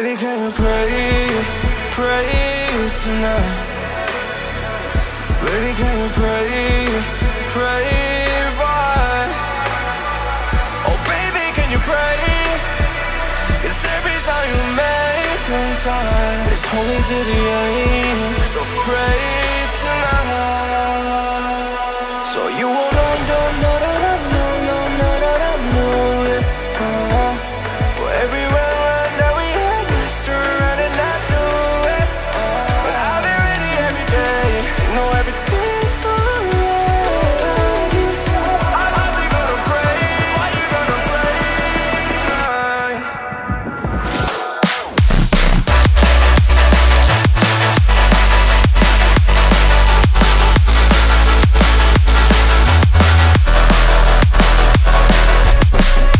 Baby, can you pray, pray tonight? Baby, can you pray, pray for? Oh baby, can you pray? 'Cause every time you make them time, it's only to the end. So pray